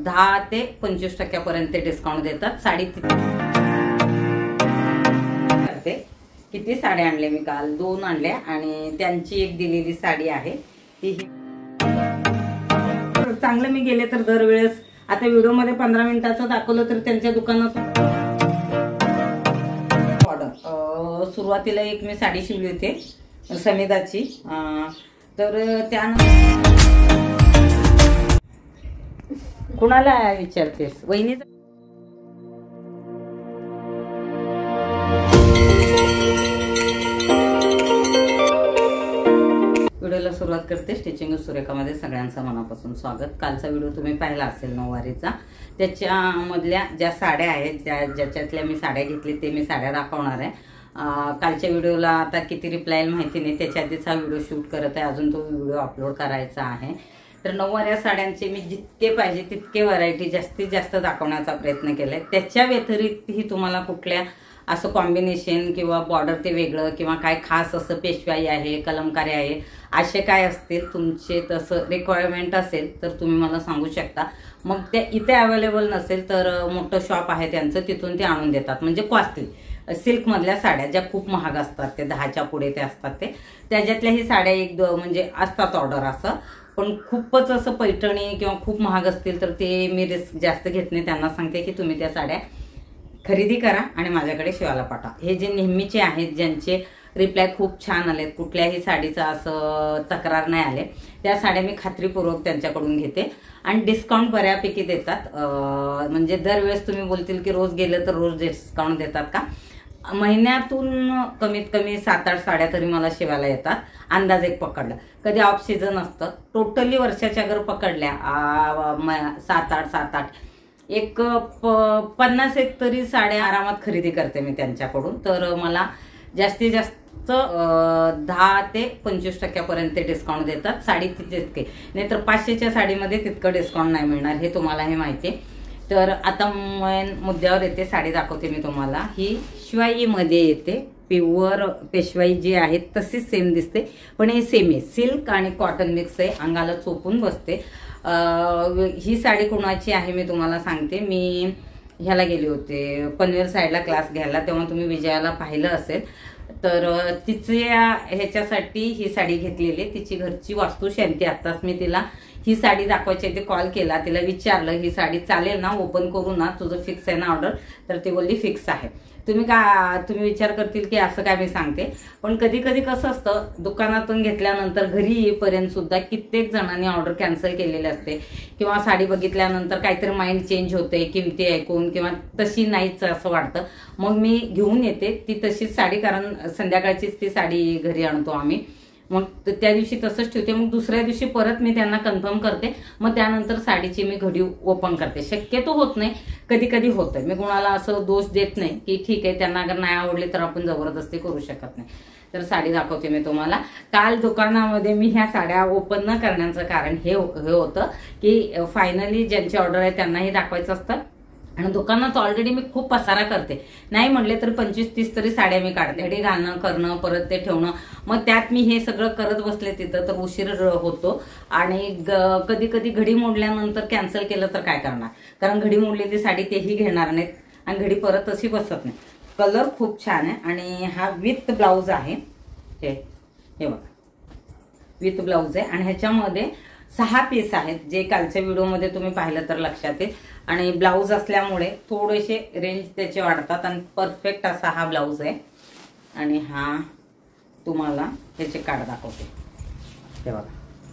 10 ते 25% डिस्काउंट देतात। साडी करते किती साड्या आणल्या मी काल 2 आणल्या आणि त्यांची एक दिलेली साडी आहे ती चांगलं मी गेले तर दरवेळेस आता व्हिडिओ मध्ये 15 मिनिटाचं दाखवलं तर त्यांच्या दुकानात ऑर्डर सुरुवातीला एक मी साडी शिवली होती समीदाची तर त्यानंतर कुणाला विचारतेस वहिनी व्हिडिओला सुरुवात करते। स्टिचिंग सुरेखामध्ये सगळ्यांचं मनापासून स्वागत। कालचा व्हिडिओ तुम्ही पाहिला असेल नऊवारीचा, त्याच्यामधल्या ज्या साड्या आहेत ज्याच्यातल्या मी साड्या घेतली ते मी साड्या दाखवणार आहे। कालच्या व्हिडिओला आता किती रिप्लाय माहिती नाही, त्याच्या आधीच हा व्हिडिओ शूट करत आहे, अजून तो व्हिडिओ अपलोड करायचा आहे। तर नऊवाऱ्या साड्यांचे मी जितके पाहिजे तितके व्हरायटी जास्तीत जास्त दाखवण्याचा प्रयत्न केलाय। त्याच्या व्यतिरिक्तही तुम्हाला कुठल्या असं कॉम्बिनेशन किंवा बॉर्डर ते वेगळं किंवा काय खास असं पेशवाई आहे कलमकारी आहे असे काय असतील तुमचे तसं रिक्वायरमेंट असेल तर तुम्ही मला सांगू शकता। मग ते इथे अवेलेबल नसेल तर मोठं शॉप आहे त्यांचं, तिथून ते आणून देतात। म्हणजे कॉस्टली सिल्क मधल्या साड्या ज्या खूप महाग असतात ते 10च्या पुढे ते असतात ते त्याच्यातल्याही साड्या एक म्हणजे असतात ऑर्डर असं, पण खूपच असं पैठणी किंवा खूप महाग असतील तर ते मी रिस्क जास्त घेत नाही। त्यांना सांगते की तुम्ही त्या साड्या खरेदी करा आणि माझ्याकडे शिवायला पाठवा। हे जे नेहमीचे आहेत ज्यांचे रिप्लाय खूप छान आलेत, कुठल्याही साडीचा असं तक्रार नाही आले, त्या साड्या मी खात्रीपूर्वक त्यांच्याकडून घेते आणि डिस्काउंट बऱ्यापैकी देतात। म्हणजे दरवेळेस तुम्ही बोलतील की रोज गेलं तर रोज डिस्काउंट देतात का, महिन्यातून कमीत कमी 7-8 साड्या तरी मला शिवायला येतात अंदाज एक पकडला। कधी ऑफ सीझन असतं, टोटली वर्षाच्या जर पकडल्या 7-8 एक 50 तरी साड्या आरामात खरेदी करते मी त्यांच्याकडून। तर मला जास्तीत जास्त 10 ते 25% डिस्काउंट देतात। साडी तितके नाहीतर 500च्या साडीमध्ये तितकं डिस्काउंट नाही मिळणार, हे तुम्हालाही माहिती आहे। तर आता मुद्द्यावर येते, साडी दाखवते मी तुम्हाला। ही शिवाईमध्ये येते, प्युअर पेशवाई जी आहे तशीच सेम दिसते, पण हे सेम आहे, सिल्क आणि कॉटन मिक्स आहे, अंगाला चोपून बसते। ही साडी कोणाची आहे मी तुम्हाला सांगते। मी ह्याला गेले होते पनवेल साईडला क्लास घ्यायला, तेव्हा तुम्ही विजयाला पाहिलं असेल। तर तिच्या ह्याच्यासाठी ही साडी घेतलेली, तिची घरची वास्तुशांती। आत्ताच मी तिला ही साडी दाखवायची ते कॉल केला, तिला विचारलं ही साडी चालेल ना, ओपन करू ना, तुझं फिक्स आहे ना ऑर्डर, तर ती बोलली फिक्स आहे। तुम्ही विचार करतील की असं काय मी सांगते, पण कधी कधी कसं असतं दुकानातून घेतल्यानंतर घरी येईपर्यंत सुद्धा कित्येक जणांनी ऑर्डर कॅन्सल केलेली असते किंवा साडी बघितल्यानंतर काहीतरी माइंड चेंज होते किमती ऐकून किंवा तशी नाहीच असं वाटतं, मग मी घेऊन येते ती तशीच साडी, कारण संध्याकाळचीच ती साडी घरी आणतो आम्ही, मग त्या दिवशी तसंच ठेवते। मग दुसऱ्या दिवशी परत मी त्यांना कन्फर्म करते, मग त्यानंतर साडीची मी घडी ओपन करते। शक्यतो होत नाही, कधी कधी होतंय, मी कोणाला असं दोष देत नाही की ठीक आहे त्यांना अगर नाही आवडले तर आपण जबरदस्ती करू शकत नाही। तर साडी दाखवते मी तुम्हाला। काल दुकानामध्ये मी ह्या साड्या ओपन न करण्याचं कारण हे होतं की फायनली ज्यांची ऑर्डर आहे त्यांनाही दाखवायचं असतं आणि दुकानात ऑलरेडी मी खूप पसारा करते, नाही म्हटले तर 25-30 तरी साड्या मी काढते, घडी घालणं करणं परत ते ठेवणं, मग त्यात मी हे सगळं करत बसले तिथं तर उशीर होतो। आणि कधी कधी घडी मोडल्यानंतर कॅन्सल केलं तर काय करणार, कारण घडी मोडलेली साडी तेही घेणार नाहीत आणि घडी परत तशी बसत नाही। कलर खूप छान आहे आणि हा विथ ब्लाऊज आहे, हे बघा विथ ब्लाऊज आहे आणि ह्याच्यामध्ये 6 पीस आहेत, जे कालच्या व्हिडिओमध्ये तुम्ही पाहिलं तर लक्षात येईल। आणि ब्लाऊज असल्यामुळे थोडेसे रेंज त्याचे वाढतात आणि परफेक्ट असा हा ब्लाऊज आहे। आणि हा तुम्हाला ह्याचे कार्ड दाखवते, हे बघा।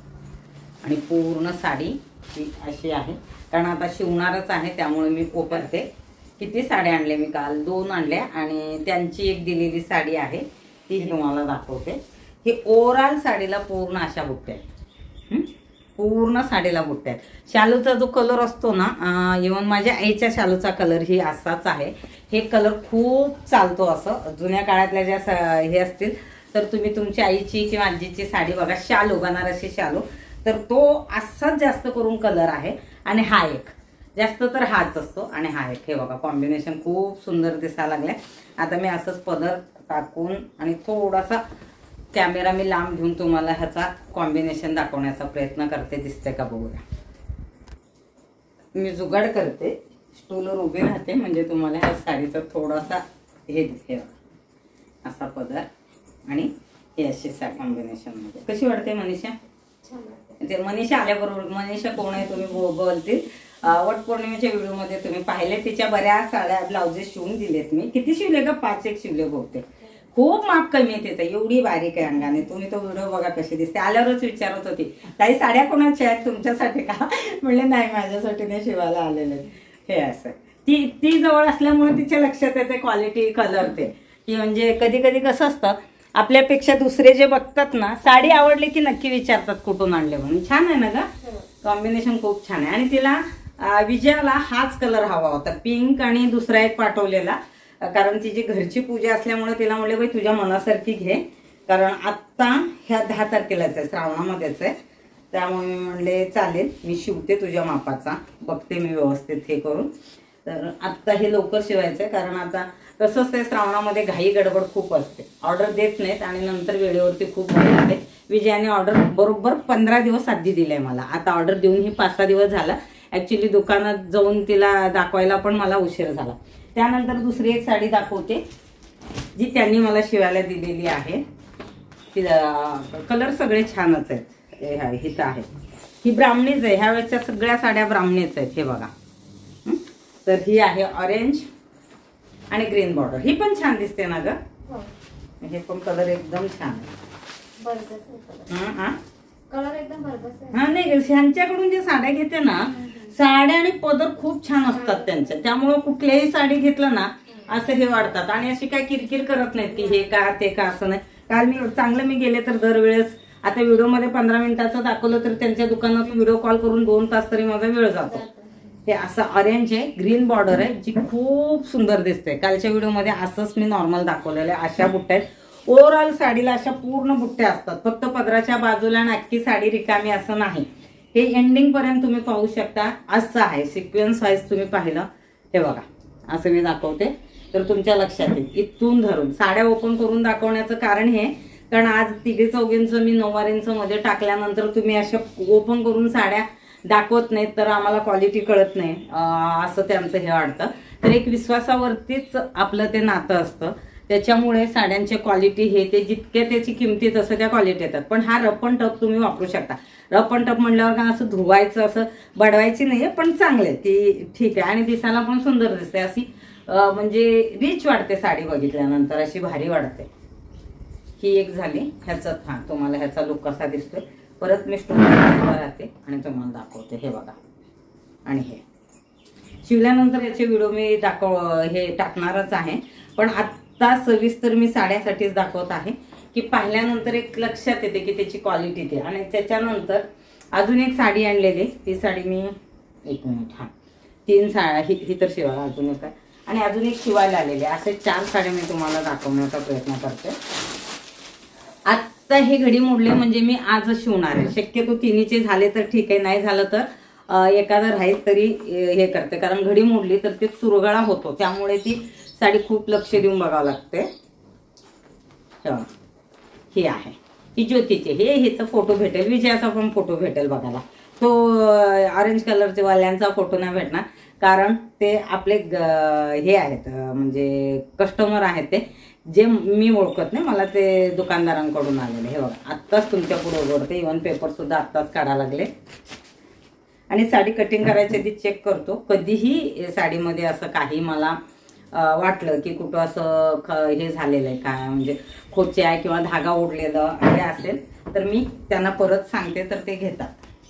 आणि पूर्ण साडी ही अशी आहे, कारण आता शिवणारच आहे त्यामुळे मी ओपनते। किती साड्या आणल्या मी काल 2 आणल्या आणि त्यांची एक दिलेली साडी आहे ती तुम्हाला दाखवते। ही ओव्हरऑल साडीला पूर्ण अशा बुट्ट्या आहेत, पूर्ण साडीला बुट्ट्या आहेत। शालूचा जो कलर असतो ना, इव्हन माझ्या आईच्या शालूचा कलर ही असाच आहे, हे कलर खूप चालतो। असं जुन्या काळातल्या ज्या हे असतील तर तुम्ही तुमच्या आईची किंवा आजीची साडी बघा, शालू बनारसी शालू, तर तो असाच जास्त करून कलर आहे। आणि हा एक जास्त तर हाच असतो आणि हा एक, हे बघा कॉम्बिनेशन खूप सुंदर दिसायला लागले। आता मी असंच पदर टाकून आणि थोडासा कॅमेरा मी लांब घेऊन तुम्हाला ह्याचा कॉम्बिनेशन दाखवण्याचा प्रयत्न करते, दिसते का बघूया। मी जुगाड करते, स्टूलवर उभी राहते म्हणजे तुम्हाला ह्या साडीचा थोडासा हे दिसेल. असा पदर आणि हे अशी कॉम्बिनेशन मध्ये कशी वाटते मनीषा? ते मनीषा आल्याबरोबर, मनीषा कोण आहे तुम्ही बोलतील, वटपौर्णिमेच्या व्हिडिओमध्ये तुम्ही पाहिले, तिच्या बऱ्याच साड्या ब्लाउजेस शिवून दिलेत मी. किती शिवले का? 5 शिवले बहुतेक. खूप माप कमी आहे तिचं, एवढी बारीक आहे अंगाने. तुम्ही तो व्हिडिओ बघा कशी दिसते. आल्यावरच विचारत होती ताई साड्या कोणाच्या आहेत, तुमच्यासाठी का? म्हणले नाही, माझ्यासाठी नाही शिवायला आलेले. हे असं ती जवळ असल्यामुळे तिच्या लक्षात येते क्वालिटी, कलर ते, की म्हणजे कधी कधी कसं असतं आपल्यापेक्षा दुसरे जे बघतात ना, साडी आवडली की नक्की विचारतात कुठून आणले म्हणून. छान आहे ना ग, कॉम्बिनेशन खूप छान आहे. आणि तिला विजयाला हाच कलर हवा होता, पिंक, आणि दुसरा एक पाठवलेला, कारण तिची घरची पूजा असल्यामुळे तिला म्हणले बाई तुझ्या मनासारखी घे, कारण आत्ता ह्या 10 तारखेलाच आहे, श्रावणामध्येच आहे. त्यामुळे मी म्हणले चालेल, मी शिवते तुझ्या मापाचा, बघते मी व्यवस्थित हे करून. तर आत्ता हे लवकर शिवायचं आहे, कारण आता कसं असते श्रावणामध्ये घाई गडबड खूप असते, ऑर्डर देत नाहीत आणि नंतर वेळेवरती खूप घाई होते. विजयाने ऑर्डर बरोबर 15 दिवस आधी दिलंय मला. आता ऑर्डर देऊन ही 5-6 दिवस झाला. ऍक्च्युली दुकानात जाऊन तिला दाखवायला पण मला उशीर झाला. त्यानंतर दुसरी एक साडी दाखवते जी त्यांनी मला शिवायला दिलेली आहे. कलर सगळे छानच आहेत. ही तर आहे, ही ब्राह्मणीच आहे. ह्या वेळेच्या सगळ्या साड्या ब्राह्मणीच आहेत. हे बघा, तर ही आहे ऑरेंज आणि ग्रीन बॉर्डर. ही पण छान दिसते ना ग, हे पण कलर एकदम छान आहे. हा नाही, ह्यांच्याकडून जे साड्या घेते ना, साड्या आणि पदर खूप छान असतात त्यांच्या, त्यामुळे कुठल्याही साडी घेतलं ना असं हे वाटतात. आणि अशी काय किरकिर करत नाहीत की हे का ते का, असं नाही. काल मी गेले तर दरवेळेस, आता व्हिडिओमध्ये 15 मिनिटाचं दाखवलं तर त्यांच्या दुकानात व्हिडिओ कॉल करून 2 तास तरी माझा वेळ जातो. हे असं ऑरेंज आहे, ग्रीन बॉर्डर आहे, जी खूप सुंदर दिसते. कालच्या व्हिडिओमध्ये असंच मी नॉर्मल दाखवलेलं आहे. अशा बुट्ट्या आहेत. ओव्हरऑल साडीला अशा पूर्ण बुट्ट्या असतात, फक्त पदराच्या बाजूला अख्खी साडी रिकामी असं नाही. हे एंडिंग पर्यंत तुम्ही पाहू शकता. असं आहे सिक्वेन्स वाईज, तुम्ही पाहिलं हे बघा, असं मी दाखवते तर तुमच्या लक्षात येईल. इथून धरून साड्या ओपन करून दाखवण्याचं कारण हे, कारण आज 3-4 मी 9 मध्ये टाकल्यानंतर तुम्ही अशा ओपन करून साड्या दाखवत नाहीत, तर आम्हाला क्वालिटी कळत नाही असं त्यांचं हे वाटतं. तर एक विश्वासावरतीच आपलं ते नातं असतं, त्याच्यामुळे साड्यांच्या क्वालिटी हे ते जितक्या त्याची किमती तसं त्या क्वालिटी येतात. पण हा रफ अँड टफ तुम्ही वापरू शकता. रफ अँड टफ म्हणल्यावर का असं धुवायचं असं बडवायची नाहीये, पण चांगले ती ठीक आहे. आणि दिसायला पण सुंदर दिसते, अशी म्हणजे रिच वाटते साडी बघितल्यानंतर, अशी भारी वाटते. ही एक झाली. ह्याचा तुम्हाला ह्याचा लुक कसा दिसतोय परत मी स्टोन राहते आणि तुम्हाला दाखवते. हे बघा, आणि हे शिवल्यानंतर याचे व्हिडिओ मी हे टाकणारच आहे, पण आता सविस्तर मी साड्यासाठीच दाखवत आहे की पाहिल्यानंतर एक लक्षात येते की त्याची क्वालिटी ते. आणि त्याच्यानंतर अजून एक साडी आणलेली, ती साडी मी 1 मिनिट 3 साड्या ही तर शिवायला अजून एक आहे, आणि अजून एक शिवायला आलेली. असे 4 साड्या मी तुम्हाला दाखवण्याचा प्रयत्न करते. आता हे घडी मोडले म्हणजे मी आजच शिवणार आहे. शक्यतो 3चे झाले तर ठीक आहे, नाही झालं तर एखादं राहील तरी हे करते, कारण घडी मोडली तर ते चुरगळा होतो, त्यामुळे ती साडी खूप लक्ष देऊन बघावं लागते. ही आहे, ही ज्योतीचे. हिचा फोटो भेटेल, विजयाचा पण फोटो भेटेल बघायला. तो ऑरेंज कलरचे वाल्यांचा फोटो नाही भेटणार, कारण ते आपले हे आहेत, म्हणजे कस्टमर आहेत ते, जे मी ओळखत नाही, मला ते दुकानदारांकडून आलेले. हे बघा, आत्ताच तुमच्या पुढे उघडते, इव्हन पेपर सुद्धा आत्ताच काढायला लागले. आणि साडी कटिंग करायच्या आधी चेक करतो, कधीही साडीमध्ये असं काही मला वाटलं की कुठं असं हे झालेलं आहे काय, म्हणजे खोचे आहे किंवा धागा ओढलेलं हे असेल तर मी त्यांना परत सांगते, तर ते घेतात.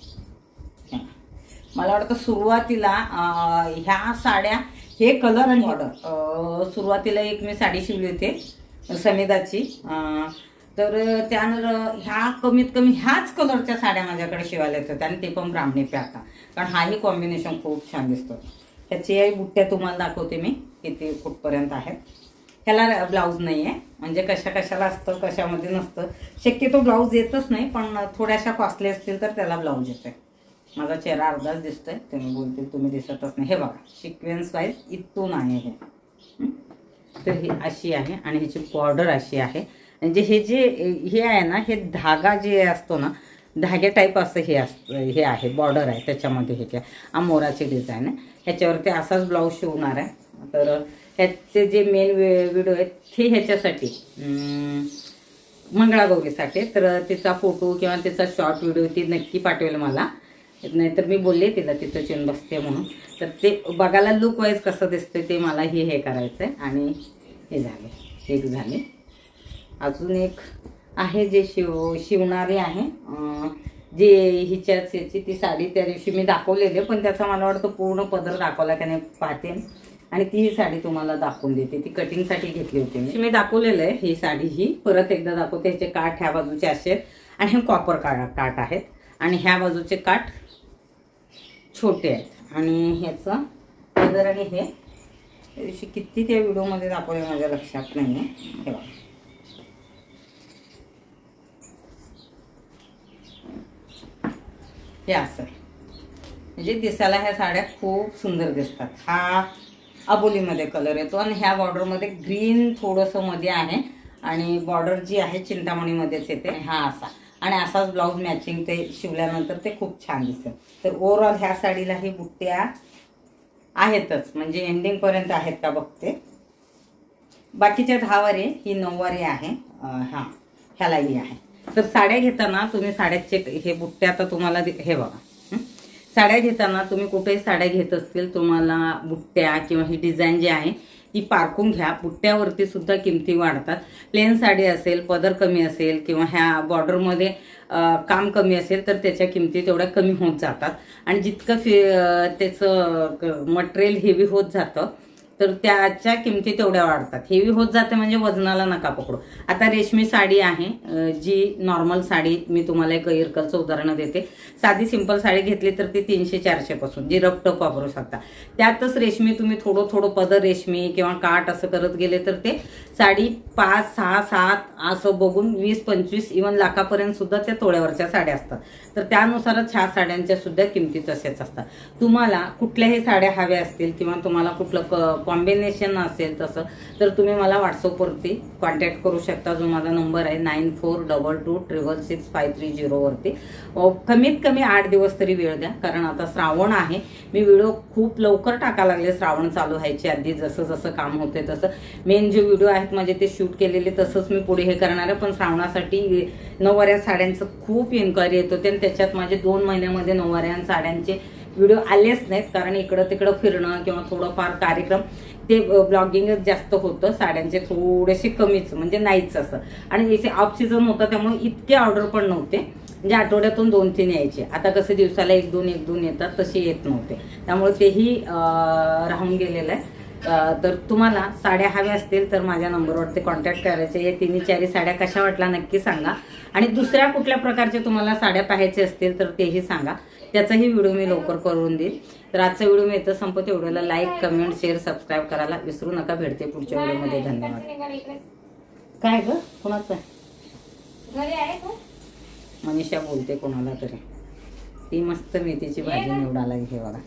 मला वाटतं सुरुवातीला ह्या साड्या हे कलर आणि ऑर्डर, सुरुवातीला एक मी साडी शिवली होती समिदाची, तर त्यानं ह्या कमीत कमी ह्याच कलरच्या साड्या माझ्याकडे शिवायला येत होत्या, आणि ते पण ब्राह्मणी प्याका, कारण हाही कॉम्बिनेशन खूप छान दिसतो. ह्याची बुट्ट्या तुम्हाला दाखवते मी किती कुठपर्यंत आहेत. ह्याला ब्लाऊज नाही आहे, म्हणजे कशाला असतं कशामध्ये नसतं. शक्यतो ब्लाऊज येतच नाही, पण थोड्याशा कॉस्टली असतील तर त्याला ब्लाऊज येतोय. माझा चेहरा अर्धाच दिसतोय, तुम्ही बोलतील तुम्ही दिसतच नाही. हे बघा, सिक्वेन्स वाईज इथून आहे हे, तर ही अशी आहे आणि ह्याची बॉर्डर अशी आहे. म्हणजे हे जे हे आहे ना, हे धागा जे असतो ना, धागे टाईप असं हे आहे, बॉर्डर आहे त्याच्यामध्ये. हे काय मोराची डिझाईन आहे, ह्याच्यावरती असाच ब्लाऊज शिवणार आहे. तर ह्याचे जे मेन व्हिडिओ आहेत ते ह्याच्यासाठी मंगळागौरीसाठी. तर तिचा फोटो किंवा तिचा शॉर्ट व्हिडिओ ती नक्की पाठवेल मला, नाहीतर मी बोलले तिला तिथं येऊन बसते म्हणून. तर ते बघायला लुक वाईज कसं दिसते ते मला हे करायचं आहे. आणि हे झाले, एक झाले. अजून एक आहे जे शिवणारे आहे, जे हिच्याच याची ती साडी त्या दिवशी मी दाखवलेली, पण त्याचा मला वाटतं पूर्ण पदर दाखवला त्याने पाहते. आणि ती ही साडी तुम्हाला दाखवून देते, ती कटिंगसाठी घेतली होती मी दाखवलेलं आहे. ही साडी ही परत एकदा दाखवते. ह्याचे काठ ह्या बाजूचे असे आहेत आणि हे कॉपर काठ आहेत, आणि ह्या बाजूचे काठ छोटे आहेत. आणि ह्याचं पदर आणि हे किती त्या व्हिडिओमध्ये दाखवले माझ्या लक्षात नाही आहे. हे असं आहे, म्हणजे दिसायला ह्या साड्या खूप सुंदर दिसतात. हा अबोलीमध्ये कलर येतो आणि ह्या बॉर्डरमध्ये ग्रीन थोडंसं मध्ये आहे, आणि बॉर्डर जी आहे चिंतामणीमध्येच येते. हा असा, आणि असाच ब्लाऊज मॅचिंग ते शिवल्यानंतर ते खूप छान दिसेल. तर ओव्हरऑल ह्या साडीला ही बुट्ट्या आहेतच, म्हणजे एंडिंग पर्यंत आहेत का बघते. बाकीच्या 10 वारे ही 9 वारी आहे. हा ह्यालाही आहे. तर साड्या घेताना तुम्ही साड्याचे हे बुट्ट्या आता तुम्हाला हे बघा, साड्या घेताना तुम्ही कुठेही साड्या घेत असतील तुम्हाला बुट्ट्या किंवा ही डिझाईन जी आहे ती पारखून घ्या. बुट्ट्यावरती सुद्धा किमती वाढतात. प्लेन साडी असेल, पदर कमी असेल किंवा ह्या बॉर्डरमध्ये काम कमी असेल तर त्याच्या किमती तेवढ्या कमी होत जातात. आणि जितकं त्याचं मटेरियल हेवी होत जातं तर त्याच्या किमती तेवढ्या वाढतात. हेवी होत जाते म्हणजे वजनाला नका पकडू. आता रेशमी साडी आहे, जी नॉर्मल साडी मी तुम्हाला एक इरकलचं उदाहरण देते. साधी सिंपल साडी घेतली तर ती 300-400 पासून, जी रफटफ वापरू शकता. त्यातच रेशमी तुम्ही थोडं थोडं पदर रेशमी किंवा काठ असं करत गेले तर ते साडी 5, 6, 7 असं बघून 20-25 इव्हन लाखापर्यंत सुद्धा त्या तोळ्यावरच्या साड्या असतात. तर त्यानुसारच ह्या साड्यांच्या सुद्धा किमती तसेच असतात. तुम्हाला कुठल्याही साड्या हव्या असतील किंवा तुम्हाला कुठलं कॉम्बिनेशन असेल तसं तर तुम्ही मला व्हॉट्सअपवरती कॉन्टॅक्ट करू शकता. जो माझा नंबर आहे 9422666530 वरती. कमीत कमी 8 दिवस तरी वेळ द्या, कारण आता श्रावण आहे. मी व्हिडिओ खूप लवकर टाकायला लागले श्रावण चालू व्हायच्या आधी. जसं जसं काम होते तसं मेन जे व्हिडिओ आहेत माझे ते शूट केलेले तसंच मी पुढे हे करणार आहे. पण श्रावणासाठी नऊवाऱ्या साड्यांचं खूप इन्क्वायरी येत होते आणि त्याच्यात माझे 2 महिन्यामध्ये नऊवाऱ्या साड्यांचे व्हिडिओ आलेच नाहीत, कारण इकडं तिकडं फिरणं किंवा थोडंफार कार्यक्रम ते ब्लॉगिंगच जास्त होतं. साड्यांचे थोडेसे कमीच, म्हणजे नाहीच असं. आणि इथे ऑफ सीझन होतं त्यामुळे इतके ऑर्डर पण नव्हते, म्हणजे आठवड्यातून 2-3 यायचे. आता कसे दिवसाला 1-2 येतात तसे येत नव्हते, त्यामुळे तेही राहून गेलेलं आहे. तर तुम्हाला साड्या हव्या असतील तर माझ्या नंबरवरती कॉन्टॅक्ट करायचे. या 3-4 साड्या कशा वाटल्या नक्की सांगा. आणि दुसऱ्या कुठल्या प्रकारचे तुम्हाला साड्या पाहायचे असतील तर तेही सांगा, त्याचाही व्हिडिओ मी लवकर करून देईल. तर आजचा व्हिडिओ मी इथं संपवते. व्हिडिओला लाईक, कमेंट, शेअर, सबस्क्राईब करायला विसरू नका. भेटते पुढच्या व्हिडिओमध्ये. धन्यवाद. काय ग, कोणाचं मनीषा बोलते कोणाला तरी. ती मस्त मेथीची भाजी निवडायला घे बघा.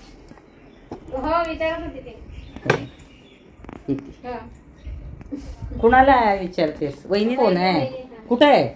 कुणाला विचारतेस? वहिनी कोण आहे? कुठं आहे?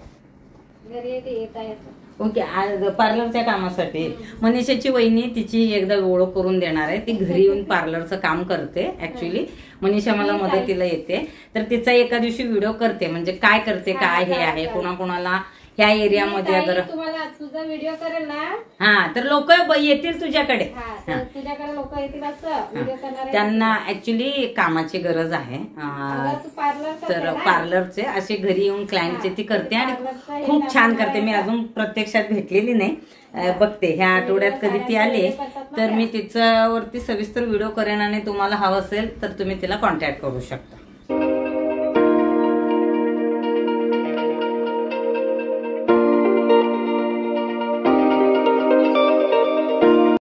ओके, पार्लरच्या कामासाठी. मनीषाची वहिनी तिची एकदा ओळख करून देणार आहे. ती घरी येऊन पार्लरचं काम करते. ऍक्च्युली मनीषा मला मदतीला येते, तर तिचा एका दिवशी व्हिडिओ करते, म्हणजे काय करते, काय हे आहे, कोणाकोणाला ह्या एरियामध्ये अगर तुम्हाला तुझा व्हिडिओ करेल ना, हा तर लोक येतील तुझ्याकडे. तुझ्याकडे लोक येतील असं व्हिडिओ करणार. त्यांना ऍक्च्युली कामाची गरज आहे. तर पार्लरचे असे घरी येऊन क्लायंटचे ती करते आणि खूप छान करते. मी अजून प्रत्यक्षात भेटलेली नाही, बघते ह्या आठवड्यात कधी ती आली तर मी तिच्यावरती सविस्तर व्हिडिओ करेन आणि तुम्हाला हवं असेल तर तुम्ही तिला कॉन्टॅक्ट करू शकता.